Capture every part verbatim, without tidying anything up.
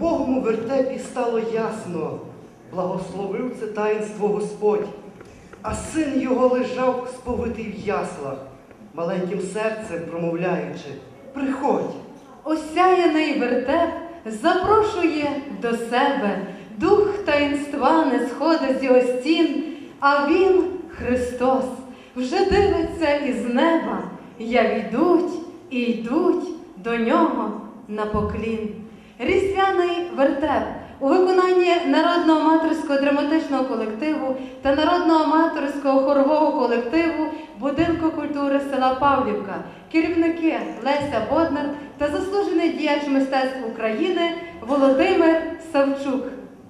убогому вертепі стало ясно, благословив це таїнство Господь, а син його лежав сповитий в яслах, маленьким серцем промовляючи: приходь. Осяяний вертеп запрошує до себе, дух таїнства не сходить з його стін, а він, Христос, вже дивиться із неба, як йдуть і йдуть до нього на поклін. Різдвяний вертеп у виконанні Народного аматорського драматичного колективу та Народного аматорського хорового колективу Будинку культури села Павлівка, керівники Леся Боднар та заслужений діяч мистецтв України Володимир Савчук.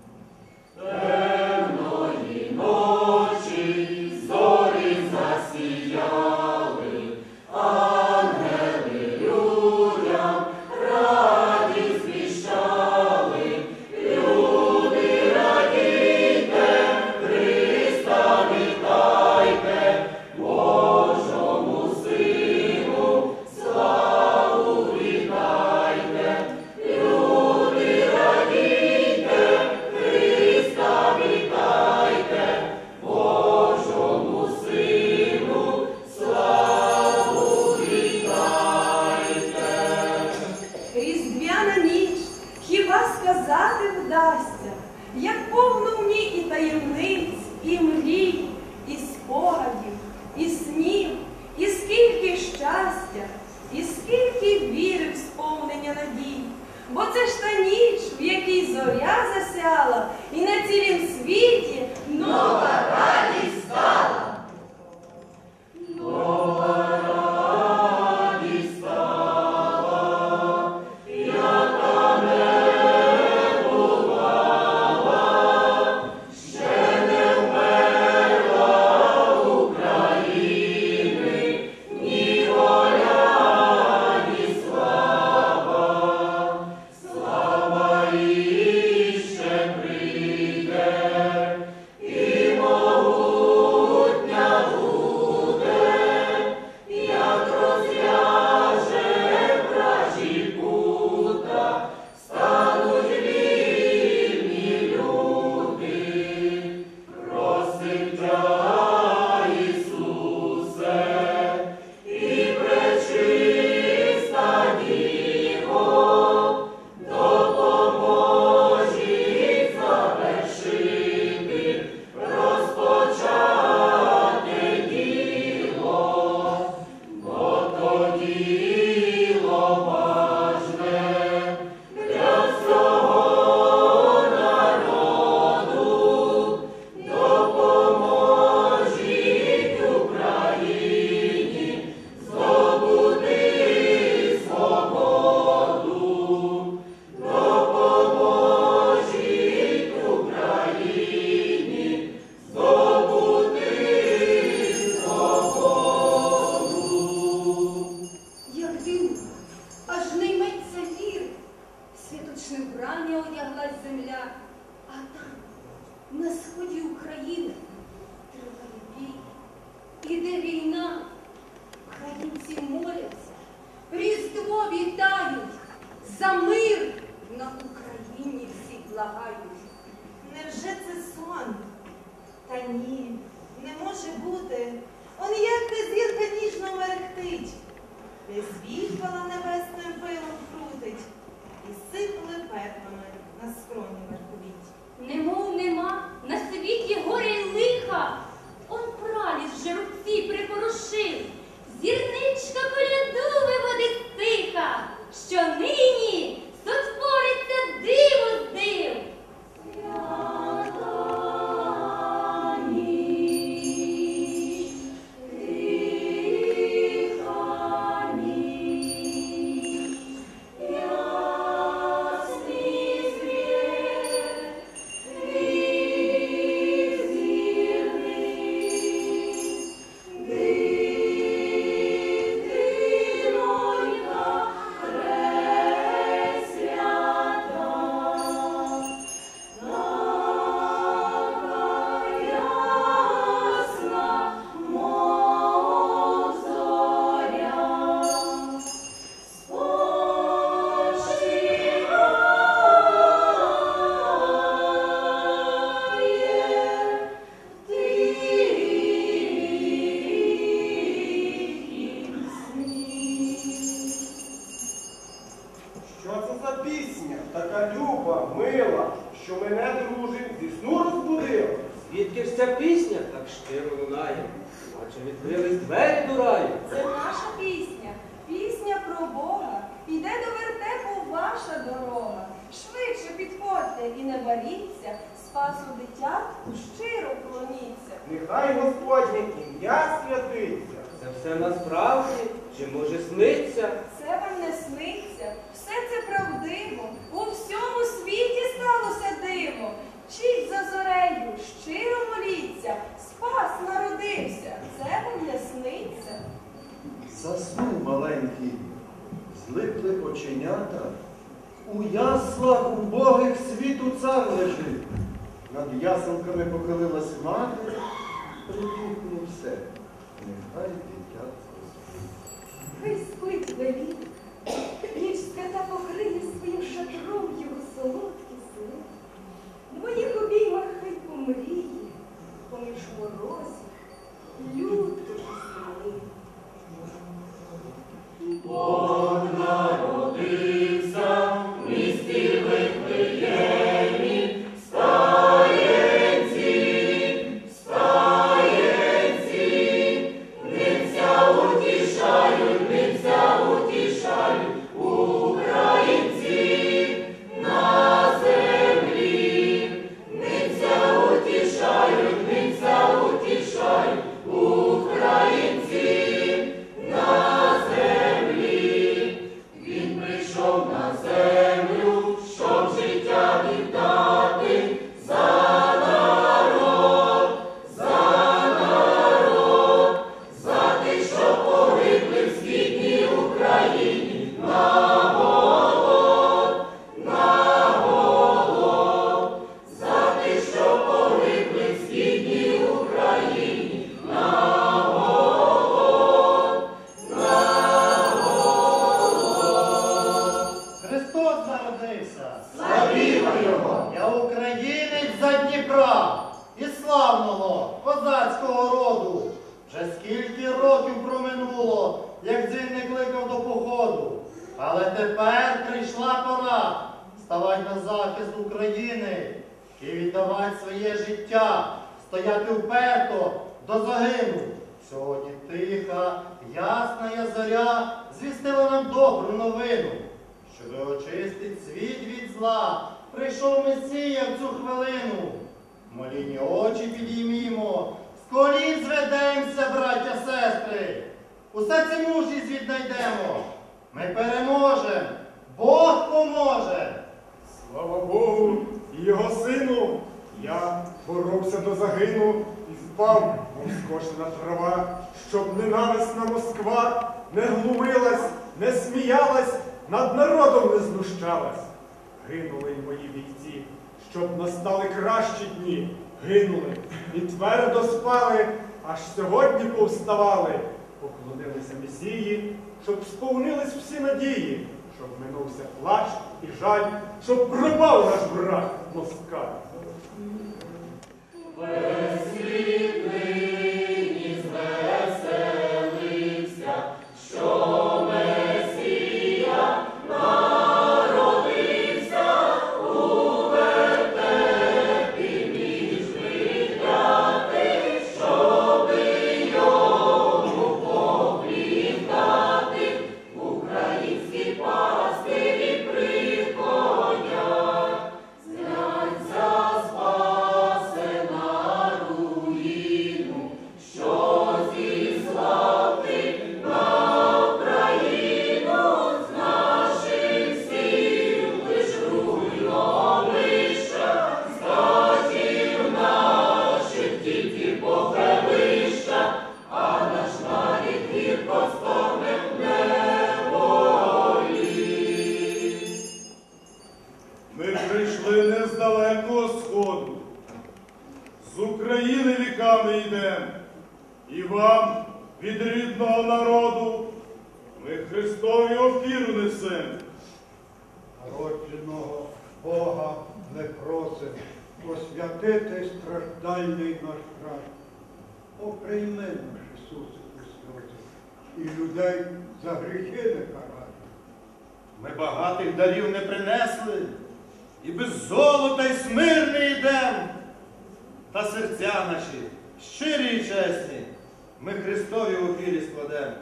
Темної ночі зорі засіяли, ангели людям радість звіщали. Люди, радійте, Христа вітайте, Божому Сину славу вітайте. Люди, радійте, Христа вітайте, Божому Сину славу вітайте. Різдвяна ніч, хіба сказати вдасться, як повно в ній і таємниць, і мрій, і спогадів, і снів, і скільки щастя, і скільки віри в сповнення надій. Бо це ж та ніч, в якій зоря засяла, і на цілім світі нова радість стала. Нова радість стала, яка не бувала, ще не вмерла України ні воля, ні слава. Слава іще прийде, і могутня буде, як розв'яже вражі пута, стануть вільні люди. Просим тя, Ісусе, і пречиста Діво, допоможіть завершити розпочате діло, бо то діло важне для всього народу. Допоможіть Україні здобути свободу. Допоможіть Україні здобути свободу. Як дивно, аж не йметься вір. В святочне вбрання одяглась земля, а там, на сході України, триває бій. Іде війна, українці моляться, Різдво вітають, за мир на Україні всі благають. Невже це сон? Та ні, не може бути. Он як та зірка ніжно мерехтить, де світла небесним пилом крутить, і сипле петлами на скроні верховіть. Немов нема на світі горя й лиха, он праліс вже рубці припорошив, зірничка коляду виводить тиха, що нині сотвориться диво з див. Свята ніч, тиха ніч, ясний світ така люба, мила, що мене, друже, зі сну розбудила. Звідки ж ця пісня так щиро лунає, наче відкрились двері до раю? Це наша пісня, пісня про Бога. Іде до вертепу ваша дорога. Швидше підходьте і не боріться, спасу дитятку щиро вклоніться. Нехай Господнє ім'я святиться. Це все насправді, чи може сниться? Це вам не сниться, все це правдиво. У всьому світі сталося диво. Чіть за зорею, щиро моліться, спас народився, це вам не сниться. Заснув маленький, злипли оченята, у яслах убогих світу цар лежить. Над ясенками похилилась мати, притихне все, нехай дитятко спить. Хай спить велів, ніч свята покриє своїм шатром його солодкі сни. В моїх обіймах хай помріє, поміж морозів, лютої сни. Бог народився в місті Вифлеємі, стаєнці, стаєнці, небця утішають, небця утішають українці на землі, небця утішають, небця утішають українці на землі. Він прийшов на землю, щоб життя віддати за народ, за народ, за тих, що погибли в східній Україні на голод, на голод, за тих, що погибли в східній Україні на голод, на голод. Христос народився! Славімо його! Я українець за Дніпра і славного козацького роду. Вже скільки років проминуло, як дзвін не кликав до походу. Але тепер прийшла пора ставати на захист України і віддавати своє життя, стояти вперто до загину. Сьогодні тиха, ясна я зоря звістила нам добру новину. Щоби очистить світ від зла, прийшов Месія в цю хвилину. Молінні очі підіймімо, з колін зведемося, браття, сестри. Усе це мужність віднайдемо. Ми переможемо, Бог поможе. Слава Богу і його сину. Я боровся до загину і впав, мов скошена трава, щоб ненависна Москва не глумилась, не сміялась, над народом не знущалась. Гинули й мої бійці, щоб настали кращі дні. Гинули і твердо спали, аж сьогодні повставали. Поклонилися Месії, щоб сповнились всі надії, щоб минувся плач і жаль, щоб пропав наш брат москаль. Весь світ нині звеселився, що Месія народився у вертепі між вигляти, щоби йому поклікати. Українські пастирі приходять, зняться спасена руїну, що зіслати на Україну з наших сіл лиш руйновища, з хатів наших тільки попелища, а наш нарід гірко стогне в неволі. Ми прийшли не з далекого сходу, з України віками йдем, і вам від рідного народу ми Христові офіру несем. Народженого Бога ми просимо освятити страждальний наш край. О, прийми наш Ісусе Христос, і людей за гріхи не карай. Ми багатих дарів не принесли, і без золота й смирний йдем. Та серця наші, щирі й чесні, ми Христові у вірі складем.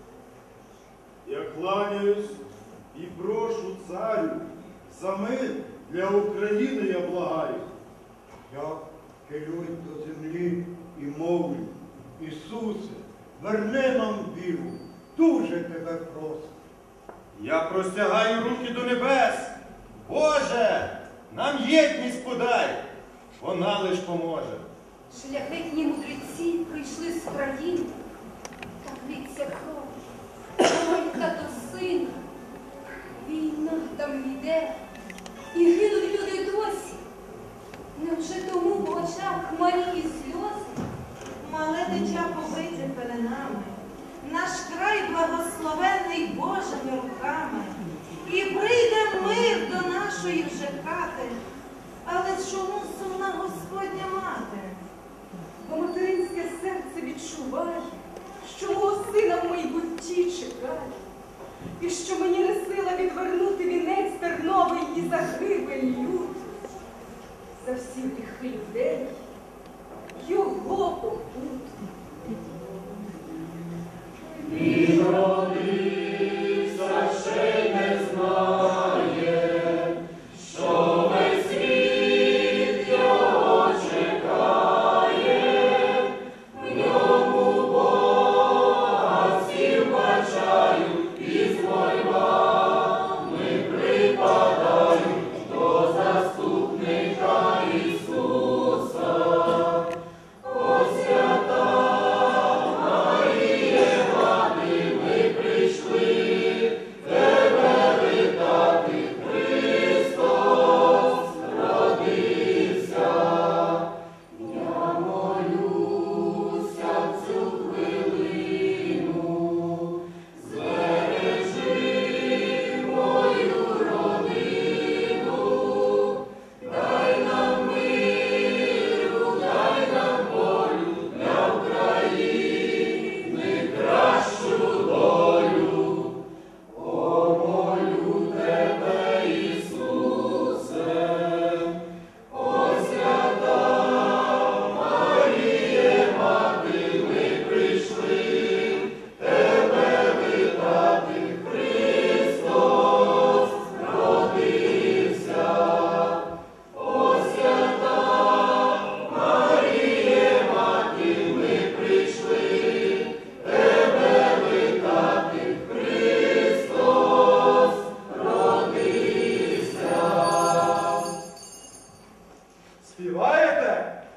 Я кланяюсь і прошу царю, за мир для України я благаю. Я хилюсь до землі і мовлю: Ісусе, верни нам віру, дуже тебе просимо. Я простягаю руки до небес. Боже, нам єдність подай, вона лиш поможе. Шляхетні мудреці прийшли з країн, та лється кров, мать до сина. Війна там йде, і гинуть люди досі. Невже тому в очах Марії сльози? Мале дитя побите пеленами, наш край благословений Божими руками. І прийде мир до нашої вже хати, але чому сумна Господня мати? Бо материнське серце відчуває, що мого сина в майбутті чекає, і що мені не сила відвернути вінець терновий і загибель люд. За всі гріхи людей його покут. Він родився, ще й не знає, що весь світ його чекає. В ньому Бога всі вбачають, і з мольбами припадають до заступника Ісуса. О, свята Маріє, мати, ми прийшли тебе вітати. Христос родився. Я молюся в цю хвилину, збережи мою родину, дай нам миру, дай нам волю для України, кращу долю. О, молю тебе, Ісусе, о, свята Маріє, мати, ми прийшли тебе вітати. Христос родився. О, свята Маріє, мати, ми прийшли тебе вітати. Христос родився. Співаєте?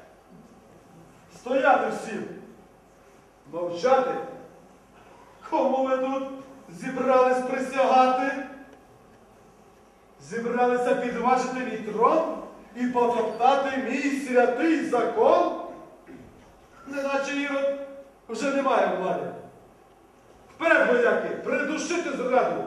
Стояти всім! Мовчати? Кому ви тут зібрались присягати? Зібралися підважити мій трон і потоптати мій святий закон? Неначе Ірод вже немає влади. Вперед, вояки, придушити зраду!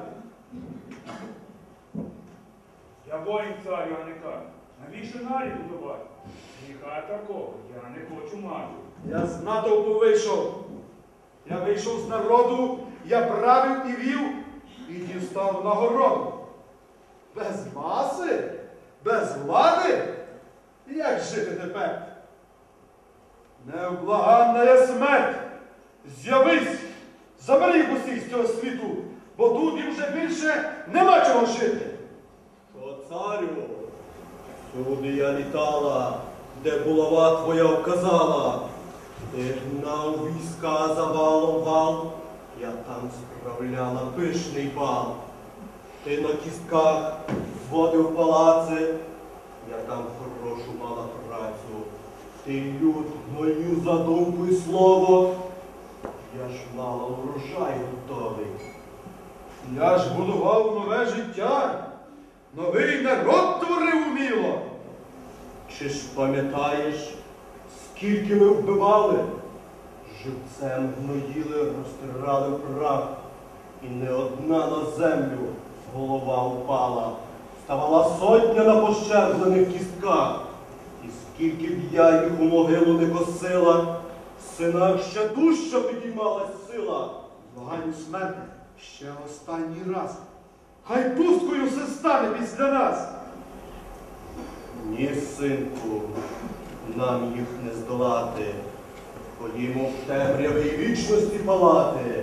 Я воїн царю, а не кар. Навіщо нарід будувати? Гріха такого я не хочу мати. Я з натовпу вийшов. Я вийшов з народу, я правив і вів, і дістав нагороду. Без маси, без влади, як жити тепер? Невблаганна є смерть. З'явись, забери їх усіх з цього світу, бо тут їм вже більше нема чого жити. О, царю, сюди я літала, де булава твоя вказала. Ти гнав війська за валом вал, я там справляла пишний бал. Ти на кістках зводив палаци, я там хорошу мала працю. Ти люд мою за думку і слово, я ж мала урожай готовий. Я ж будував нове життя, новий народ творив уміло. Чи ж пам'ятаєш, скільки ми вбивали? Живцем гноїли, розтирали прах, і не одна на землю голова упала. Ставала сотня на пощерблених кістках, і скільки б я їх у могилу не косила, в синах ще дужче підіймалась сила. Благаю смерти ще останній раз. Хай пусткою все стане після нас. Ні, синку, нам їх не здолати. Ходімо в темряві й вічності палати.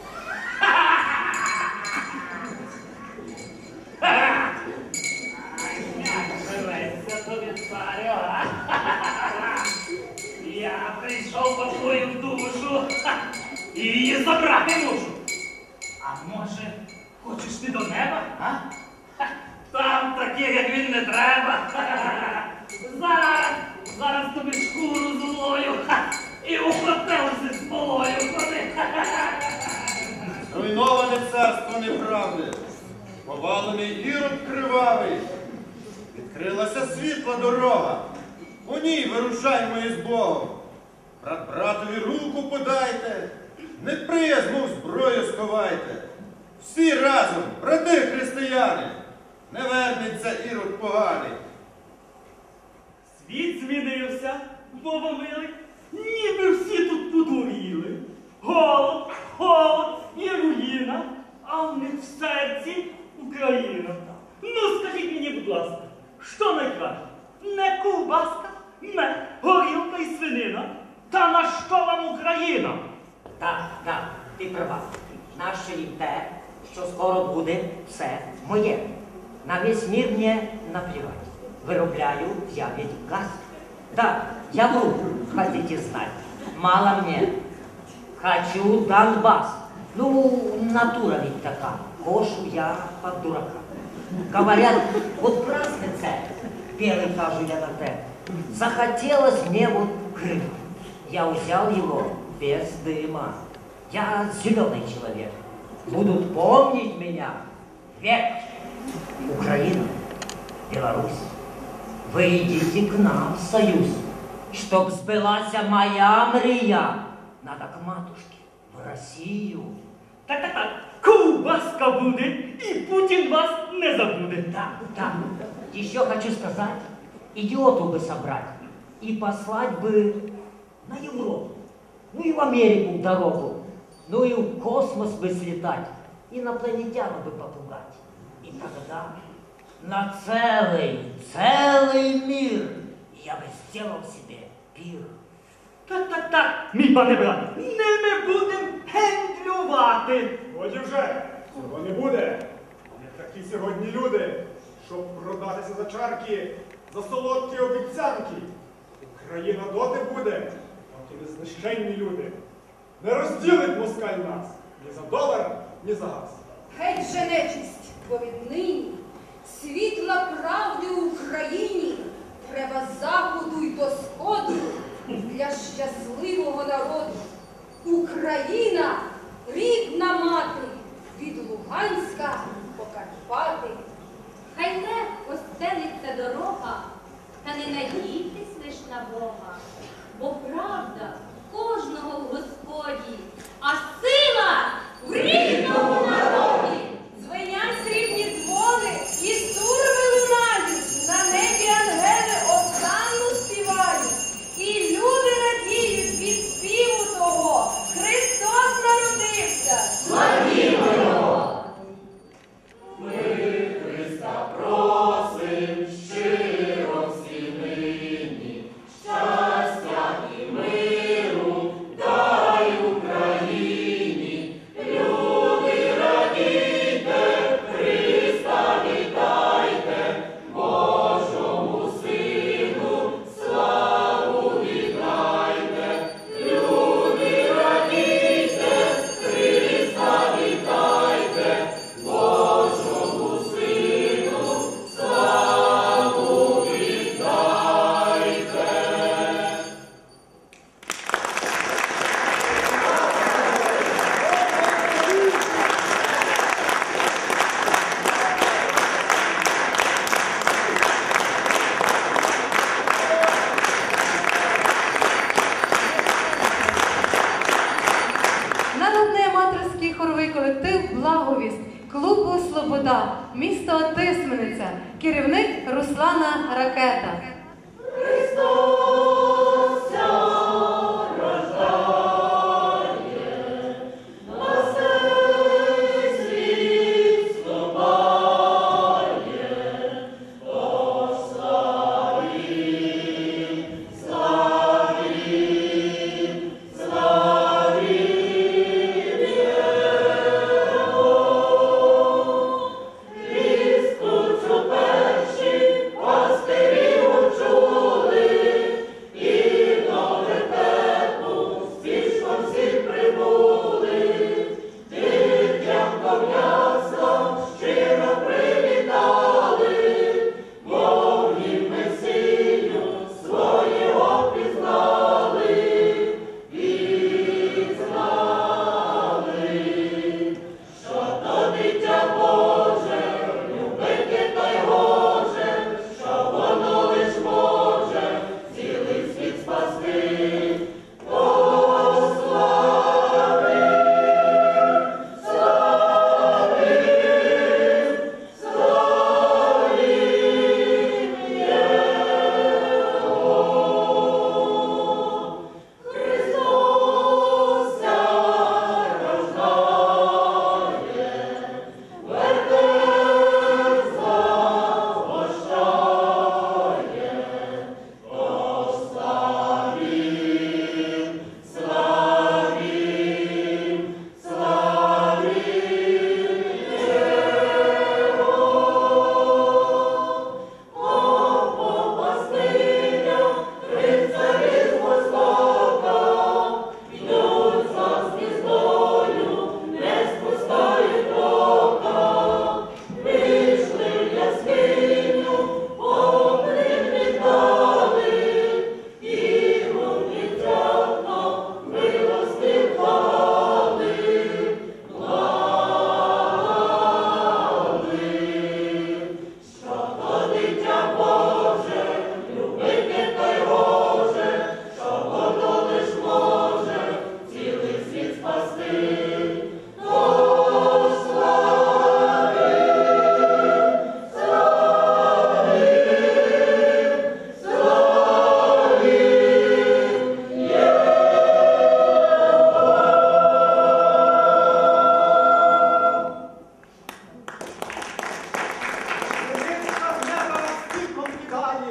Живеться тобі, царю, а? Я прийшов по твою душу і її забрати мушу. А може, хочеш ти до неба, а? Там таких, як він, не треба. Зараз, зараз тобі шкуру злою і у котелці з полою ходи. Зруйноване царство неправди, повалений ірод кривавий. Відкрилася світла дорога, у ній вирушаймо із Богом. Брат братові руку подайте, неприязну зброю сховайте. Всі разом, брати християни, не вернеться ірод поганий. Світ змінився, Бога милий, ніби всі тут подуріли. Голод, холод і руїна, а в них в серці Україна. Ну, скажіть мені, будь ласка, що найкраще? Не ковбаска, не горілка і свинина. Та на що вам Україна? Так, так, ти права. Нащо їм те, що скоро буде все моє. На весь мир мне наплевать. Вырубляю я ведь газ. Да, я вру, хотите знать. Мало мне. Хочу Донбасс. Ну, натура ведь такая. Кошу я под дурака. Говорят, вот красный царь, первый хожу я на те. Захотелось мне вот Крым. Я взял его без дыма. Я зеленый человек. Будут помнить меня век. Украина, Беларусь, вы идите к нам в союз, чтоб сбылась моя мрия. Надо к матушке, в Россию. Так-так-так, ковбаска буде, і Путін вас не забуде. Так, так. Еще хочу сказать, идиоту бы собрать и послать бы на Европу, ну и в Америку дорогу, ну и в космос бы слетать, инопланетян бы попугать. И тогда на целый, целый мир я бы сделал себе пир. Так-так-так, мій пане брат, не ми будемо гендлювати. Годі вже, цього не буде. Не такі сьогодні люди, щоб продатися за чарки, за солодкі обіцянки. Україна доти буде, поки не знищенні люди. Не розділить москаль нас ні за долар, ні за газ. Геть же нечисть, бо віднині світла правди в Україні треба з заходу й до сходу для щасливого народу. Україна – рідна мати, від Луганська по Карпати. Хай легко стелиться дорога, та не надійтесь лиш на Бога, бо правда кожного в Господі, а сила в рідному народі. Звенять срібні дзвони і сурми лунають, на небі ангели осанну співають. І люди радіють від співу того, Христос народився. Славімо Його! Ми Христа просим щиро всі нині, щастя і миру дай Україні. Люди, радійте, Христа вітайте, Божому Сину славу віддайте. Люди, радійте, Христа вітайте, Божому Сину славу віддайте. Народний аматорський хоровий колектив «Благовість», клубу «Слобода», місто Тисмениця, керівник Руслана Ракета. Слава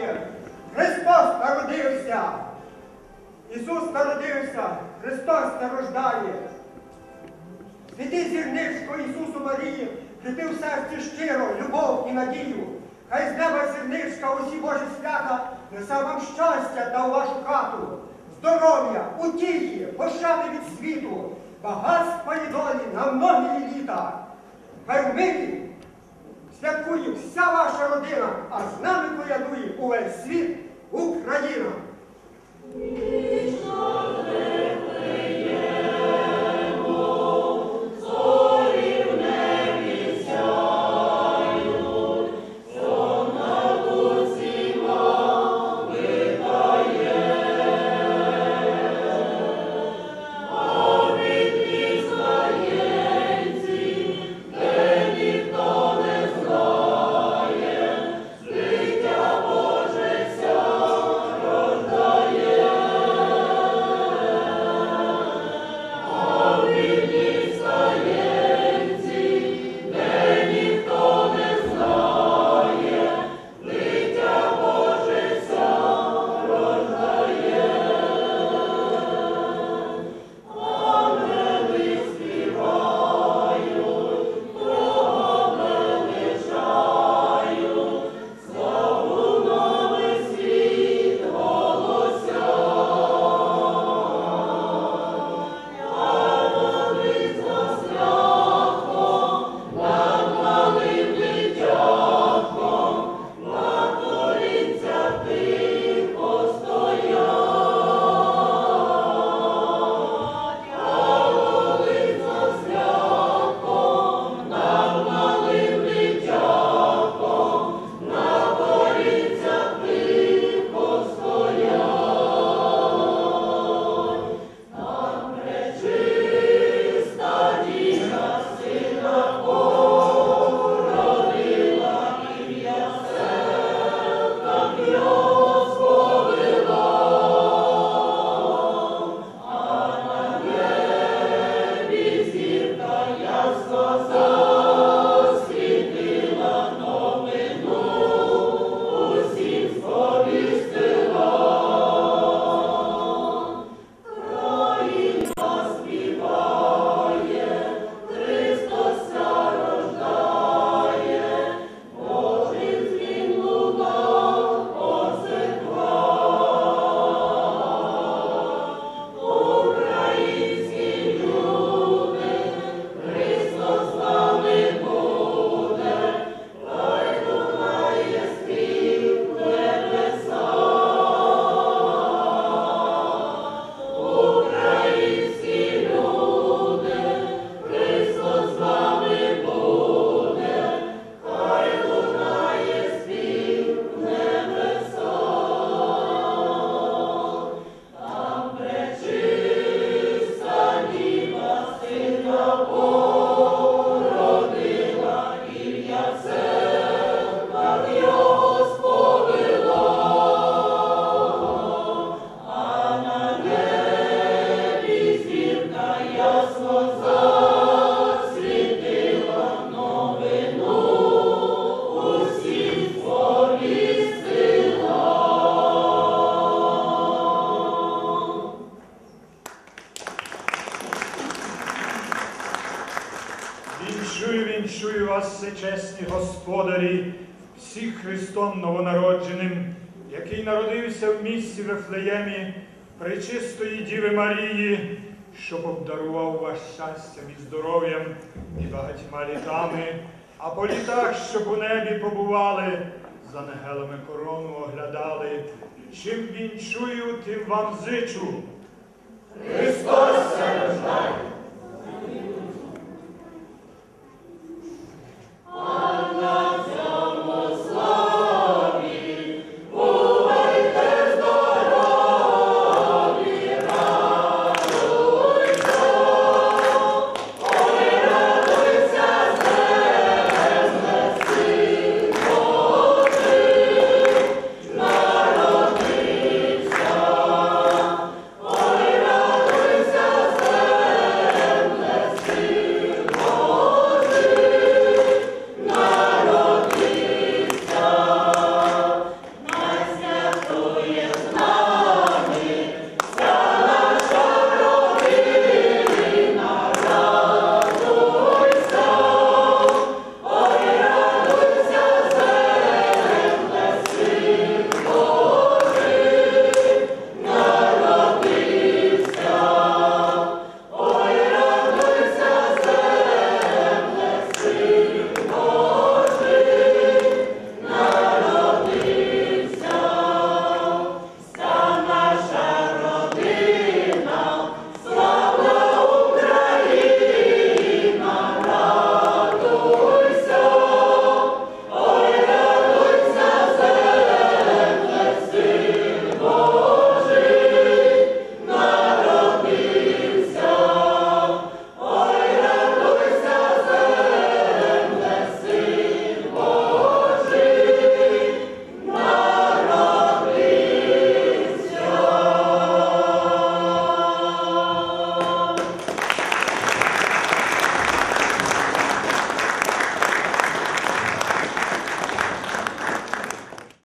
рождає! Христос народився! Ісус народився! Христос нарождає! Святий зірничко Ісусу Марії, кріпи в серці щиро, любов і надію. Хай з неба зірничка усі Божі свята несе вам щастя та у вашу хату, здоров'я, утіхи, пощади від світу, багатства і долі на многі літа. Хай в мирі святкує вся ваша родина, а з нами колядує увесь світ, Україна. Вінчую, вінчую вас, всечесні господарі, всіх Христом новонародженим, який народився в місті Вифлеємі пречистої Діви Марії, щоб обдарував вас щастям і здоров'ям і багатьма літами, а по літах, щоб у небі побували, з ангелами корону оглядали. Чим вінчую, тим вам зичу. Христос рождає!